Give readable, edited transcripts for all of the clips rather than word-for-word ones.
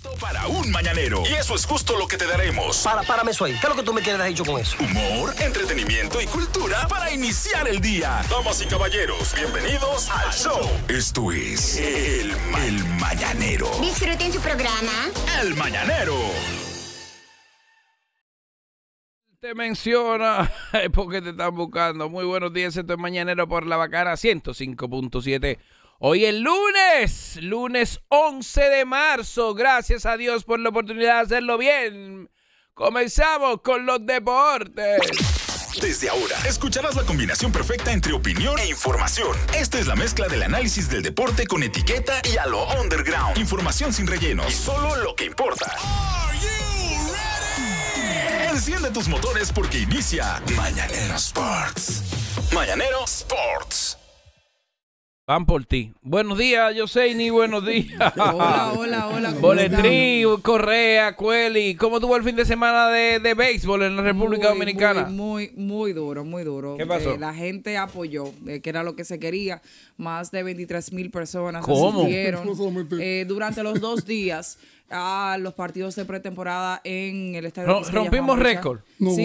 Para un mañanero. Y eso es justo lo que te daremos. Párame eso ahí. ¿Qué es lo que tú me quieres dicho con eso? Humor, entretenimiento y cultura para iniciar el día. Damas y caballeros, bienvenidos al show. Esto es El Mañanero. Disfruten su programa. El Mañanero. Te menciona porque te están buscando. Muy buenos días, esto es Mañanero por La Bacana 105.7. Hoy es lunes 11 de marzo. Gracias a Dios por la oportunidad de hacerlo bien. Comenzamos con los deportes. Desde ahora, escucharás la combinación perfecta entre opinión e información. Esta es la mezcla del análisis del deporte con etiqueta y a lo underground. Información sin rellenos y solo lo que importa. Enciende tus motores porque inicia Mañanero Sports. Mañanero Sports. Van por ti. Buenos días, Yoseini, buenos días. Hola. Boletrí, Correa, Cueli. ¿Cómo tuvo el fin de semana de béisbol en la República Dominicana? Muy duro. ¿Qué pasó? La gente apoyó, que era lo que se quería. Más de 23,000 personas asistieron durante los 2 días a los partidos de pretemporada en el estadio. Rompimos récord.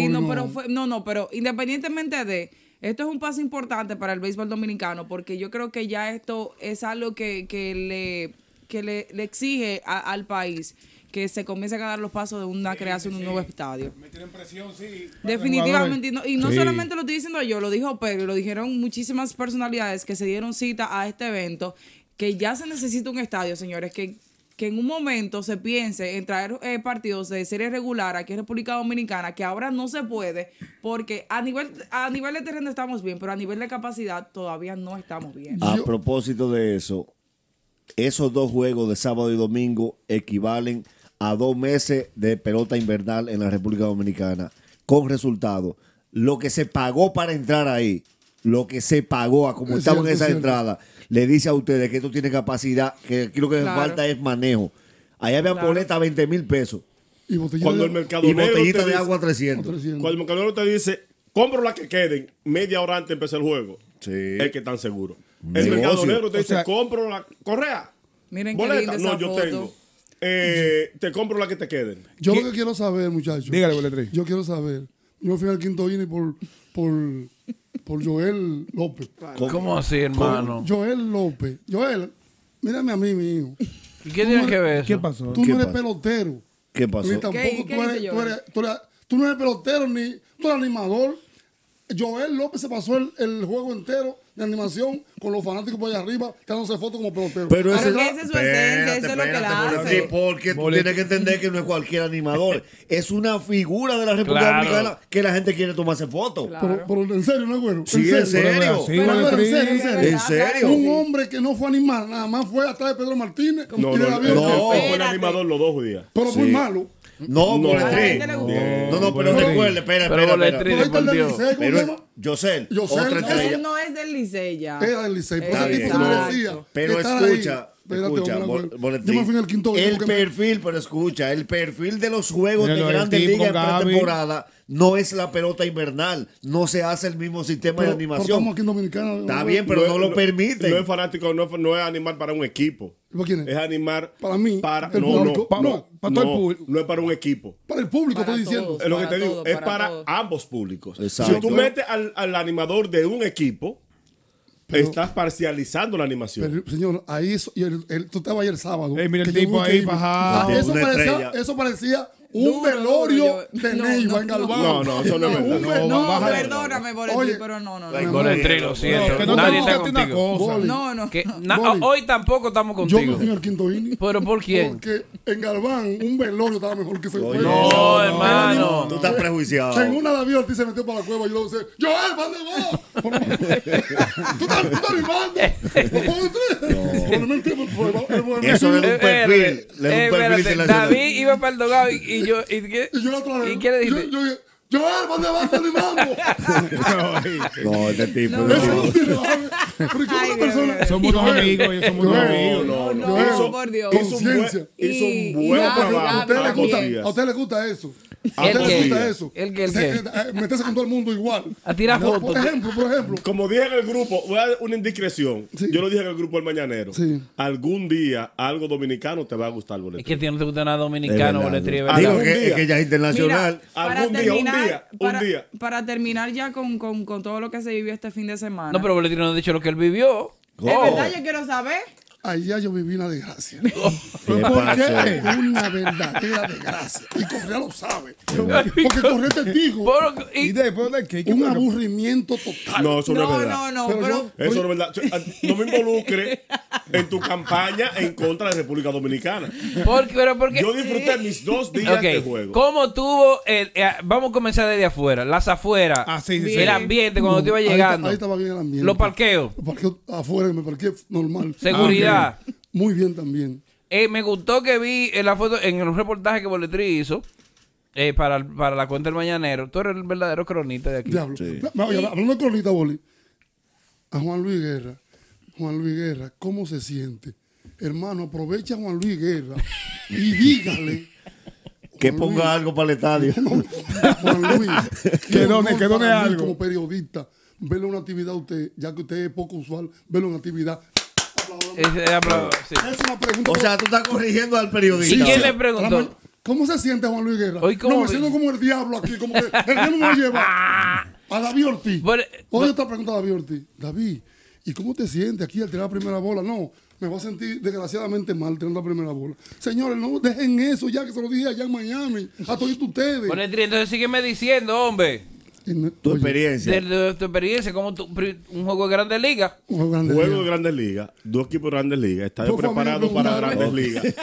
Pero independientemente de... Esto es un paso importante para el béisbol dominicano porque yo creo que ya esto es algo que le exige al país que se comiencen a dar los pasos de una creación de un nuevo estadio. Me tienen presión, sí. Definitivamente. Y no solamente lo estoy diciendo yo, lo dijo Pedro, lo dijeron muchísimas personalidades que se dieron cita a este evento, que ya se necesita un estadio, señores, que en un momento se piense en traer partidos de serie regular aquí en República Dominicana, que ahora no se puede, porque a nivel de terreno estamos bien, pero a nivel de capacidad todavía no estamos bien. A propósito de eso, esos 2 juegos de sábado y domingo equivalen a 2 meses de pelota invernal en la República Dominicana, con resultado. Lo que se pagó para entrar ahí, lo que se pagó a como estaban en esa entrada, le dice a ustedes que esto tiene capacidad, que aquí lo que falta es manejo. Allá había boletas a 20,000 pesos. Y botellita de agua 300. Cuando el mercadonero te dice, compro las que queden, media hora antes de empezar el juego, es que están seguros. El mercadonero te dice, compro la Correa. Miren boleta. Qué linda esa yo foto. tengo. Te compro la que te queden. Yo lo que quiero saber, muchachos. Dígale, Boletrí. Yo quiero saber. Yo fui al quinto inning por Joel López. ¿Cómo así, hermano? Joel López. Joel, mírame a mí, mi hijo. ¿Y qué tiene que ver eso? ¿Qué pasó? Tú no eres pelotero. ¿Qué pasó? Ni tampoco tú no eres pelotero, ni tú eres animador. Joel López se pasó el juego entero de animación con los fanáticos por allá arriba, dándose fotos como pelotero. Pero esa es su esencia, eso es lo que la hace. Porque tú tienes que entender que no es cualquier animador. Es una figura de la República Dominicana que la gente quiere tomarse fotos. Claro. Pero en serio, ¿no es bueno? Sí, en serio. En serio. Un hombre que no fue animal, nada más fue atrás de Pedro Martínez. No, fue el animador los 2 días. Pero muy malo. No, Boletrí. No, pero recuerde, espera. Pero Yosel, otra estrella. No es del Licey ya. Era del Licey, por ese tipo merecía. Pero escucha, Boletrí, el perfil de los juegos de Grandes Ligas en pretemporada no es la pelota invernal. No se hace el mismo sistema de animación. Aquí en Dominicana. Está bien, pero no lo permite. No es fanático, no es animar para un equipo. ¿Para quién es? Es animar para mí. Para todo el público. No es para un equipo. Para el público, estoy diciendo. Es lo que te digo. Es para ambos públicos. Exacto. Si tú metes al animador de un equipo, estás parcializando la animación. Pero, señor, ahí tú estabas ahí el sábado. Mira el tipo ahí bajado. Eso parecía un velorio de Neiva en Galván. No, eso no es verdad. No, perdóname, Boletrí, pero no. Boletrí, lo siento. Nadie está contigo. No. Hoy tampoco estamos contigo. Yo me fui al quinto inning. ¿Pero por quién? Porque en Galván un velorio estaba mejor que ese juego. No, hermano. Tú estás prejuiciado. En una David Ortiz se metió para la cueva y yo le decía, Joel, ¿para dónde vas? Tú estás animando. Eso es un perfil. David iba para el dogado y yo ¿y qué le dije? Joel, ¿dónde vas animando? No, este tipo. Somos unos amigos. No, por Dios. Hizo un buen trabajo. ¿A usted le gusta eso? ¿A usted le gusta qué? eso? ¿El qué? Meterse con todo el mundo igual. A tirar No, fotos. Por ejemplo. Como dije en el grupo, voy a dar una indiscreción. Sí. Yo lo dije en el grupo El Mañanero. Sí. Algún día algo dominicano te va a gustar el Es boletín. que a ti no te gusta nada Es dominicano, verdad. boletín. Ah, Digo algún que, día. es que ya es internacional. Algún día, un día. Para terminar ya con todo lo que se vivió este fin de semana. No, pero boletín no ha dicho lo que él vivió. Es verdad, yo quiero saber. Allá yo viví una desgracia. ¿Qué pasó? Una verdadera desgracia. Y Correa lo sabe. Porque Correa te dijo ¿Y después de qué? un aburrimiento total. No, eso no, es verdad. No, Pero pero Eso no es verdad. No me involucre en tu campaña en contra de República Dominicana. Pero porque... Yo disfruté mis 2 días Ok, de juego. ¿cómo tuvo vamos a comenzar desde afuera? Las afueras. Ah, sí, sí, El sí. ambiente cuando te iba llegando. Ahí estaba bien el ambiente. Los parqueos. Los parqueos afuera, me parqué normal. Seguridad. Muy bien también. Me gustó que vi en la foto, en el reportaje que Boletri hizo para la cuenta del Mañanero. Tú eres el verdadero cronista de aquí. Diablo. Oye, hablando de cronita, Boli. A Juan Luis Guerra. Juan Luis Guerra, ¿cómo se siente? Hermano, aprovecha a Juan Luis Guerra y dígale. Que Juan ponga Luis, algo para el estadio. Juan Luis, Que done honor para mí algo. como periodista, verle una actividad a usted, ya que usted es poco usual, verle una actividad. Sí. Es una pregunta. O sea, tú estás corrigiendo al periodista. ¿Y quién le preguntó? ¿Cómo se siente Juan Luis Guerra? Hoy, ¿cómo No, me vi? siento como el diablo aquí, como que el diablo me lleva a David Ortiz. Oye, esta pregunta a David Ortiz. David, ¿y cómo te sientes aquí al tirar la primera bola? No, me voy a sentir desgraciadamente mal tirando la primera bola. Señores, no dejen eso ya, que se lo dije allá en Miami, a todos ustedes. Boletri, entonces sígueme diciendo, hombre. Tu Oye, experiencia. De tu experiencia, como un juego de Grandes Ligas. un juego grande. Juego de Grandes Ligas, 2 equipos de Grandes Ligas, estadio Por favor, preparado para preguntaron. Grandes Ligas.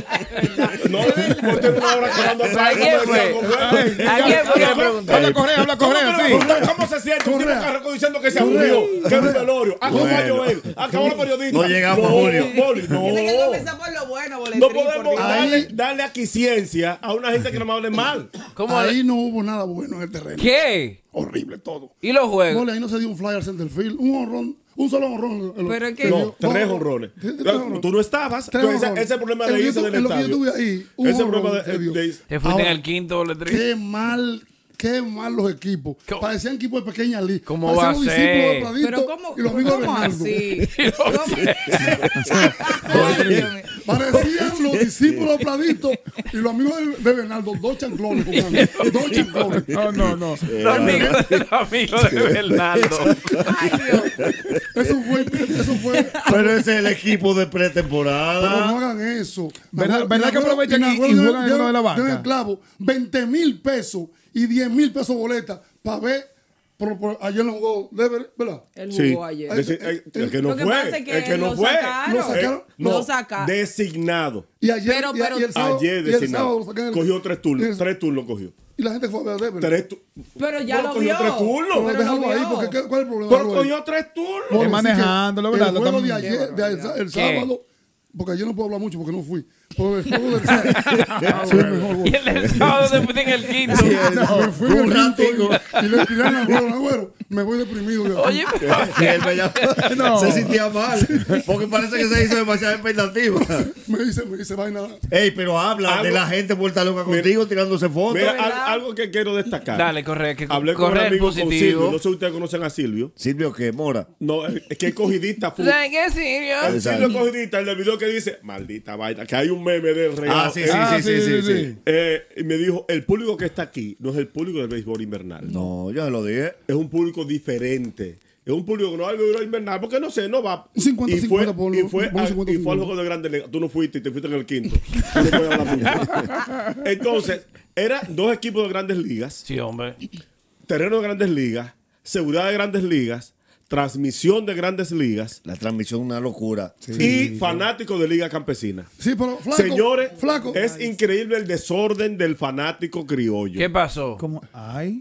No, no tengo una hora hablando ¿A quién fue? ¿A quién fue que le preguntó? Habla Correa, sí. ¿Cómo se siente? Un tipo Correa. carreco diciendo que se Correa. aburrió, que es un velorio. Acabó Bueno. Joel, acabó los periodistas. No llegamos a No, junio. Boli, tiene que no. comenzar por lo bueno, Boletri. No podemos porque- darle aquiciencia a una gente que no me hable mal. ¿Cómo Ahí no hubo nada bueno en el terreno. ¿Qué? Horrible todo. ¿Y los juegos? Boli, ahí no se dio un fly al centerfield, un honrón, un solo honrón. Pero es que- No, 3 honrones. Tú no estabas. Ese es el problema de irse del En lo que yo estadio. estuve ahí, un Ese es el honrón problema se dio. de Te fuiste en Ahora, el quinto, Boletri. Qué mal los equipos. ¿Cómo? Parecían equipos de pequeña liga. ¿Cómo Parecían va a los ser? discípulos de Pradito Pero ¿cómo, y los amigos de ¿cómo Bernardo. así? Parecían los discípulos de Pradito y los amigos de Bernardo. 2 chanclones jugando. 2 chanclones. No. Los amigos de Bernardo. Ay, Dios. Eso fue. Pero ese es el equipo de Pero no pretemporada. hagan eso. ¿Verdad que aprovechan y juegan el juego de la banca? Dieron el clavo, 20,000 pesos y 10,000 pesos boleta para ver. Ayer no jugó Deber, ¿verdad? Él Sí, jugó ayer. el que no Lo que fue. pasa es que El que no lo fue. sacaron. Lo sacaron. Lo sacaron. Designado. Y ayer, Pero- y el sábado, Ayer y el sábado designado. lo sacaron. Cogió 3 turnos. Y- 3 turnos cogió. Y la gente fue a ver a Deber. 3 Pero ya Pero lo cogió vio. 3 turnos. Pero Pero déjalo lo ahí, vio. porque ¿cuál es el problema? Pero Déjalo ahí. cogió 3 turnos. Por decir manejándolo, que ¿verdad? El Lo juego de estamos- ayer, el ¿Qué? sábado, porque ayer no puedo hablar mucho porque no fui. Pero el juego del sábado, soy el mejor gol. Y el sábado te fuiste en el quinto. Me fui un en el quinto ratico. y le tiraron al juego, Agüero. Me voy deprimido. de aquí. Oye, Y él me llamó- se sentía mal. Porque parece que se hizo demasiada expectativa. me dice vaina. Ey, pero habla de Algo- la gente vuelta loca contigo tirándose fotos. Mira, ¿verdad? algo que quiero destacar. dale, corre, que Hablé con un corre el amigo con Silvio. positivo. No sé si ustedes conocen a Silvio. Silvio, ¿qué? Mora. No, es que es cogidista. ¿Tú sabes qué, Silvio? El Exacto. Silvio cogidista, el del video que dice, maldita vaina, que hay un meme del real. Ah, sí. Y me dijo, el público que está aquí no es el público del béisbol invernal. No, yo se lo dije. Es un público diferente. Es un público que no va al béisbol invernal porque no sé, no va. 50, y fue, 50 por y fue, por al- 50, y fue al 50. juego de Grandes Ligas. Tú no fuiste y te fuiste en el quinto. Tú no puedes hablar mucho. Entonces, eran 2 equipos de Grandes Ligas, Sí, hombre. terreno de Grandes Ligas, seguridad de Grandes Ligas, transmisión de Grandes Ligas La transmisión es una locura. y fanáticos de Liga Campesina. Sí, pero flaco. Señores, Flaco. es increíble el desorden del fanático criollo. ¿Qué pasó? ¿Cómo? Ay.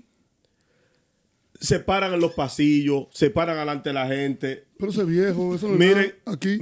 Se paran en los pasillos, se paran delante de la gente. Pero ese viejo, eso no es Miren, nada aquí.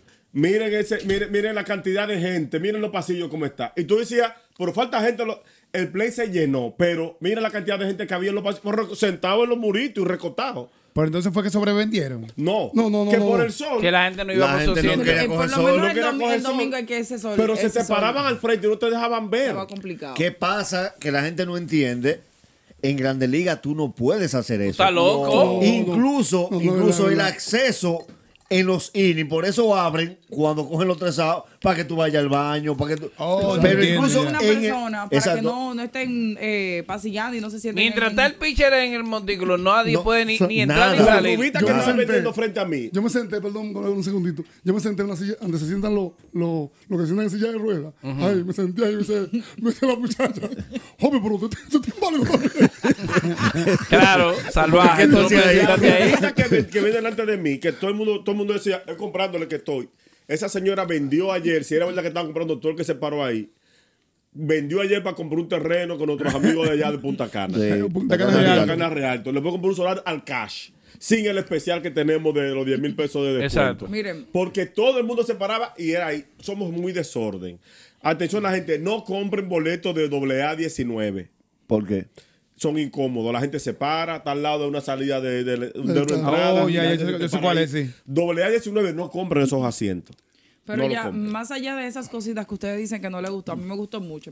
miren la cantidad de gente, miren los pasillos cómo está. Y tú decías, por falta de gente, el play se llenó, pero mira la cantidad de gente que había en los pasillos, sentados en los muritos y recostados. Pero entonces fue que sobrevendieron. No, No, que por el sol. Que la gente no iba La por gente su no sitio. quería Por coger lo sol. menos no el, quería coger el sol. domingo hay que ese sol. Pero se ese te sol paraban al frente y no te dejaban ver. estaba complicado. ¿Qué pasa? Que la gente no entiende. En Grandes Ligas tú no puedes hacer eso. Está loco. Incluso no. el acceso en los innings, por eso abren cuando cogen los 3 outs para que tú vayas al baño, para que tú... Oh, pero entiendo, incluso ya. Una en persona para exacto. que no estén pasillando y no se sienten. Mientras está el pitcher en el montículo, nadie No, puede ni entrar nada. ni La salir. bobita Yo que me me están senté. metiendo frente a mí. Yo me senté, perdón, un segundito. Yo me senté en una silla donde se sientan los que sientan en silla de ruedas. Ay, me senté ahí y me dice la muchacha, joven, pero usted tiene válido. Claro, salvaje. Tú no Entonces, puedes ahí- sentarte La ahí. bobita que ve delante de mí, que todo el mundo decía, es comprándole que estoy. Esa señora vendió ayer, si era verdad que estaban comprando todo el que se paró ahí, vendió ayer para comprar un terreno con otros amigos de allá de Punta Cana. De Punta Cana Cana Real. Punta Cana Real. Entonces le puedo comprar un solar al cash, sin el especial que tenemos de los 10,000 pesos de descuento. Exacto. Miren. Porque todo el mundo se paraba y era ahí. Somos muy desorden. Atención la gente, no compren boletos de AA19. ¿Por qué? Son incómodos. La gente se para, está al lado de una salida de una entrada. Oh, ya, La yo gente sé- se yo sé para cuál ahí. es, sí. AA19 no compren esos asientos. Pero No lo ya, compren. más allá de esas cositas que ustedes dicen que no les gustó, a mí me gustó mucho.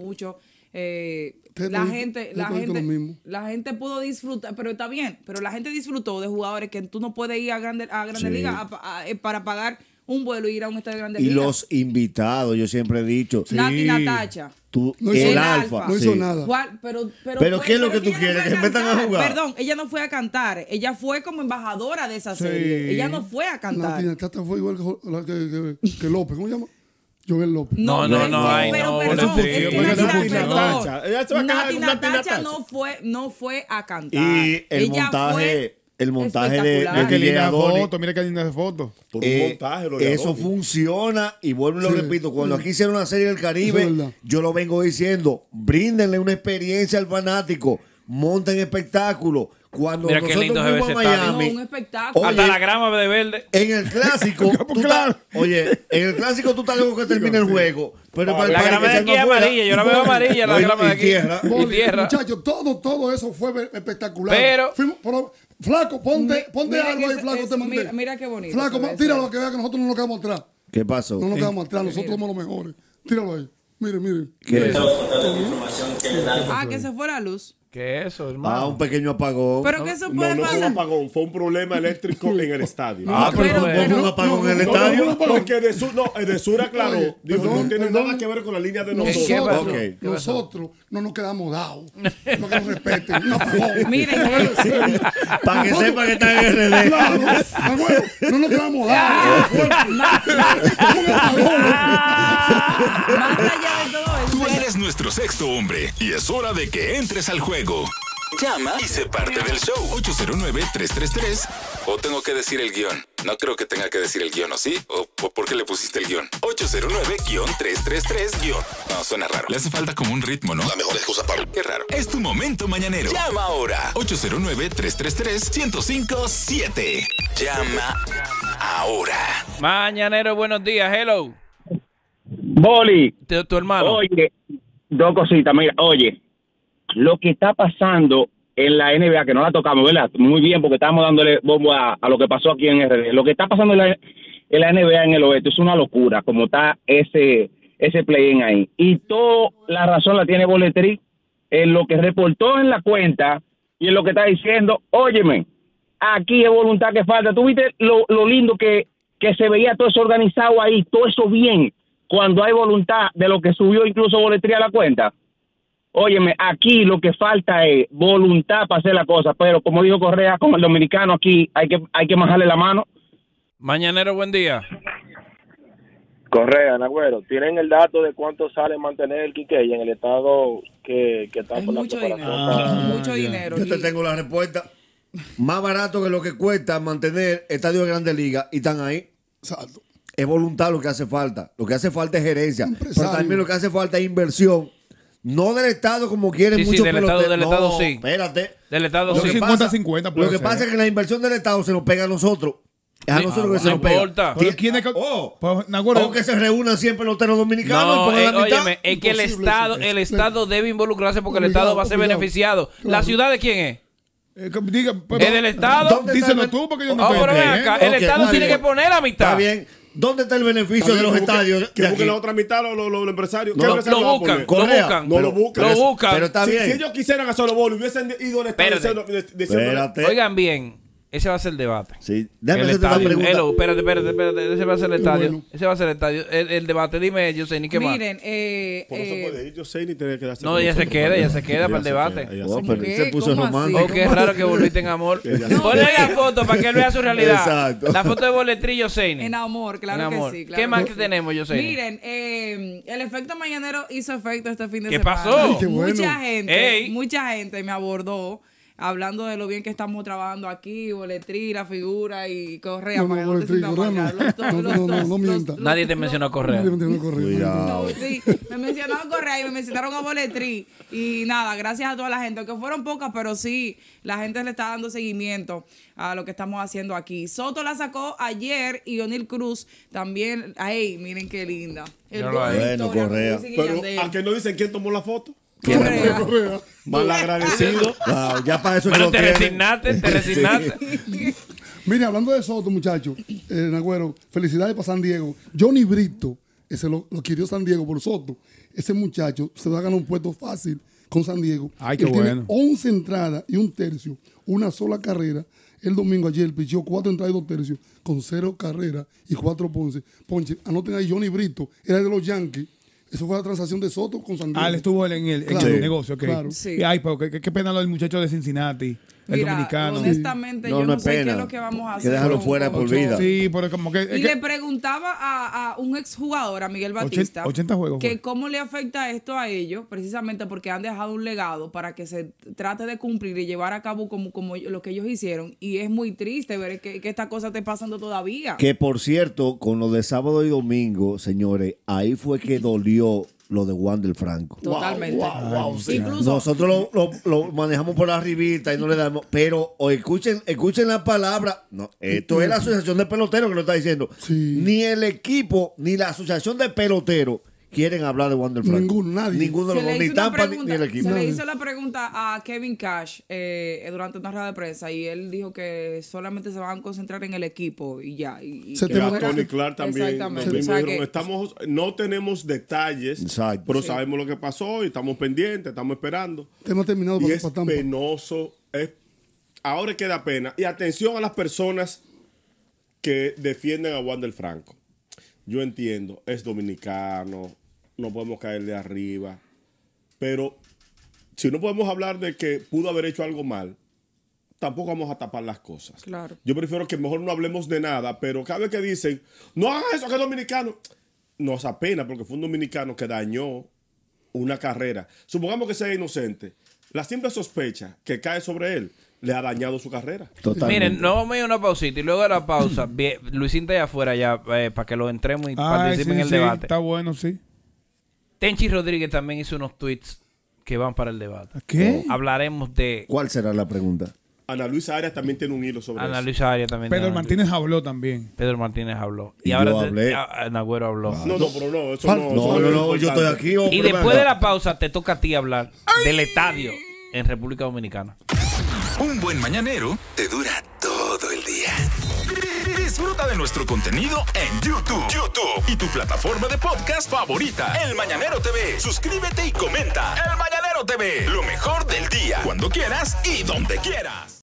Ustedes La toditos- gente, ustedes toditos lo mismo. la gente pudo disfrutar, pero está bien, pero la gente disfrutó de jugadores que tú no puedes ir a Grandes Sí. Ligas para pagar un vuelo y ir a un estadio de Grandes Y Ligas. los invitados, yo siempre he dicho, Nati Natacha. tú, No hizo el nada. alfa. No hizo sí. nada. Pero ¿qué es lo que tú ella no quieres? fue ¿Que metan a cantar. jugar? Perdón, ella no fue a cantar. Ella fue como embajadora de esa serie. Ella no fue a cantar. Nati Tata fue igual que López. ¿Cómo se llama? Joel López. No, ay, pero no, perdón, Boletín. es que Porque Nati eso Natacha, Ella se va a quejar Nati con Nati Natacha Natacha. no fue a cantar. Y el Ella montaje, el montaje de espectacular. Mira qué DJ linda Adonis, foto, mira qué linda foto. Por un montaje, lo de eso Adonis. funciona y vuelvo y lo Sí, repito, cuando sí. aquí hicieron la serie del Eso es Caribe, verdad. yo lo vengo diciendo, bríndenle una experiencia al fanático, monten espectáculo. Cuando Mira qué nosotros lindo se ve fuimos a ese estadio. No, Miami, un espectáculo. Oye, Hasta la grama de verde. en el clásico, tú Claro. en el clásico tú estás luego que termine el juego, pero para el La parque grama de se aquí es anda afuera. amarilla. Yo la veo amarilla, la Oye, grama de y aquí. tierra. Y Boli, tierra. Muchachos, todo eso fue espectacular. Pero- Flaco, ponte Mira algo que ahí, ese- Flaco, te mandé. mira qué bonito Flaco, se ve tíralo eso. que vea que nosotros no nos quedamos atrás. ¿Qué pasó? No nos quedamos atrás, nosotros somos los mejores. Tíralo ahí. Mire. ¿Qué es? Que se fue la luz. ¿Qué es eso, hermano? Un pequeño apagón. Pero que eso No, puede no fue un pasar. apagón, fue un problema eléctrico en el estadio. Pero no fue un apagón en el estadio. Porque de sur aclaró. Oye, Dijo, perdón, no tiene perdón. nada que ver con la línea de ¿Qué nosotros. pasó? Ok. Nosotros no nos quedamos dados. No que nos respeten. Un apagón. Miren, Para que sepa que está en RD. Claro, abuelo, no nos quedamos dados. Un apagón. más allá de todo Tú eso. eres nuestro sexto hombre y es hora de que entres al juego. Llama y sé parte del show. 809-333. O tengo que decir el guión. No creo que tenga que decir el guión, ¿o sí? ¿O por qué le pusiste el guión? 809-333-. No, suena raro. Le hace falta como un ritmo, ¿no? La mejor excusa para... Qué raro. Es tu momento mañanero. Llama ahora. 809-333-1057. Llama ahora. Mañanero, buenos días. Hello. Boli, Tu hermano. oye, dos cositas, mira, oye, lo que está pasando en la NBA, que no la tocamos, ¿verdad? Muy bien, porque estamos dándole bombo a lo que pasó aquí en RD. Lo que está pasando en la NBA en el oeste es una locura, como está ese play-in ahí. Y toda la razón la tiene Boletrí en lo que reportó en la cuenta y en lo que está diciendo. Óyeme, aquí es voluntad que falta. ¿Tú viste lo lindo que se veía todo eso organizado ahí, todo eso bien, cuando hay voluntad de lo que subió incluso Boletría a la cuenta? Óyeme, aquí lo que falta es voluntad para hacer la cosa, pero como dijo Correa, como el dominicano aquí hay que majarle la mano. Mañanero, buen día. Correa, Nagüero, ¿tienen el dato de cuánto sale mantener el Quiqueya en el estado que está Es por la mucho preparación? dinero. Mucho dinero. Yo te Y- tengo la respuesta. Más barato que lo que cuesta mantener estadio de Grandes Ligas y están ahí. Exacto. Es voluntad lo que hace falta. Lo que hace falta es gerencia. Empresario. Pero también lo que hace falta es inversión. No del Estado como quieren Sí, sí, muchos del Estado, peloteros. del Estado No, sí. Espérate. Del Estado Lo sí. que 50-50 pasa, puede lo que ser. pasa es que la inversión del Estado se nos pega a nosotros. Es a Sí. nosotros que se No nos pega. importa. Pero ¿quién es que- Oh, Pues, Nagüero, o que se reúnan siempre los teros dominicanos y No, pongan la mitad. óyeme, es que el Imposible Estado, eso. el Estado debe involucrarse porque el Obligado, Estado va a ser obligado. beneficiado. ¿La Claro. ciudad de quién es? Diga, ¿Es del Estado? Díselo tú porque yo no estoy pero ven acá, el Estado tiene que poner la mitad. Está bien. ¿Dónde está el beneficio de los estadios? Que busquen la otra mitad los empresarios. No, ¿Qué empresarios lo buscan, van a poner? Correa. Lo buscan. Lo buscan. Pero está bien. Si ellos quisieran hacer los bolos, hubiesen ido al estadio diciendo. Espérate. Oigan bien, ese va a ser el debate. Sí. Déjame El hacerte una estadio. pregunta. Elo, espérate. Ese va a ser el estadio. Bueno. Ese va a ser el estadio. El debate, dime, yo sé ni qué más. Miren, Por eso puede ir, yo sé, ni tener que darse. No, ella se queda para el debate. Oh, pero ¿Qué? se puso ¿Cómo romántico. Oh, qué raro que volviste en amor. Ponle la foto para que él vea su realidad. Exacto. La foto de Boletri Yoseini. en amor, claro En amor. que sí. Claro ¿Qué más que que sí. tenemos, Yoseini? Miren, el efecto mañanero hizo efecto este fin de ¿Qué semana. pasó? Ay, qué bueno. Mucha gente me abordó hablando de lo bien que estamos trabajando aquí, Boletri, la figura y Correa. No, para que te Boletri, sientas Correa mal, no. los dos, No mienta. Nadie te mencionó a Correa. Cuidado. No, sí, me mencionaron Correa y me mencionaron a Boletri. Y nada, gracias a toda la gente, que fueron pocas, pero sí, la gente le está dando seguimiento a lo que estamos haciendo aquí. Soto la sacó ayer y O'Neal Cruz también. Ay, miren qué linda. El Yo lo gol de Bueno, Victoria, Correa. como dicen Pero Yandel. a que no dicen quién tomó la foto. Correa. Mal agradecido. Wow, ya para eso Bueno, lo te tienen. resignaste. Mire, hablando de Soto, muchachos, Nagüero, felicidades para San Diego. Johnny Brito, ese lo quirió San Diego por Soto. Ese muchacho se va a ganar un puesto fácil con San Diego. Ay, qué Él bueno. tiene 11 entradas y un tercio, una sola carrera. El domingo ayer pichó 4 entradas y 2 tercios con 0 carreras y 4 ponches. Anoten ahí, Johnny Brito, era de los Yankees. Eso fue la transacción de Soto con San Diego. Él estuvo en el Claro. negocio, ok. Claro. Sí. Y, ay, pero qué pena lo del muchacho de Cincinnati, el Mira, dominicano. honestamente, No, yo no no es sé qué pena. es lo que vamos a Que hacer. déjalo con- fuera con por Soto. vida. Sí, pero como que... Y le preguntaba a un exjugador, a Miguel Batista, 80 juegos que fue. cómo le afecta esto a ellos, precisamente porque han dejado un legado para que se trate de cumplir y llevar a cabo como lo que ellos hicieron. Y es muy triste ver que esta cosa esté pasando todavía. Que por cierto, con lo de sábado y domingo, señores, ahí fue que dolió lo de Wander Franco. Totalmente. Sí. Incluso Nosotros lo manejamos por arribita y no le damos. Pero o escuchen la palabra. No, esto es la asociación de peloteros que lo está diciendo. Sí. Ni el equipo, ni la asociación de peloteros quieren hablar de Wander Franco. Ninguno, nadie. Ninguno de se los le dos, ni hizo una Tampa ni pregunta- el equipo. se le Nadie. hizo la pregunta a Kevin Cash durante una rueda de prensa y él dijo que solamente se van a concentrar en el equipo y ya. Y Se que te Que a va- fuera- Tony Clark también. Exactamente. Lo mismo O sea dijeron, que- no tenemos detalles, Exacto. pero Sí. sabemos lo que pasó y estamos pendientes, estamos esperando. Tema terminado Y para es Tampa. penoso. Ahora queda pena. Y atención a las personas que defienden a Wander Franco. Yo entiendo, es dominicano, no podemos caer de arriba. Pero si no podemos hablar de que pudo haber hecho algo mal, tampoco vamos a tapar las cosas. Claro. Yo prefiero que mejor no hablemos de nada, pero cada vez que dicen, no hagan eso, que es dominicano, nos apena porque fue un dominicano que dañó una carrera. Supongamos que sea inocente. La simple sospecha que cae sobre él le ha dañado su carrera. Totalmente. Miren, no vamos a ir a una pausita y luego de la pausa, Luisín está allá afuera ya para que lo entremos y participen en el debate. Está bueno, sí. Tenchi Rodríguez también hizo unos tweets que van para el debate. ¿Qué? Hablaremos de ¿Cuál será la pregunta? Ana Luisa Arias también tiene un hilo sobre Ana eso. Luisa Arias también. Pedro tiene- Martínez habló también. Pedro Martínez habló. Y ahora yo hablé. Nagüero habló. No, pero no, eso Fal- no. No, eso no, es no, yo estoy importante. aquí. hombre, Y después venga. de la pausa te toca a ti hablar del estadio en República Dominicana. Un buen mañanero te dura todo el día. Disfruta de nuestro contenido en YouTube y tu plataforma de podcast favorita, El Mañanero TV. Suscríbete y comenta. El Mañanero TV, lo mejor del día, cuando quieras y donde quieras.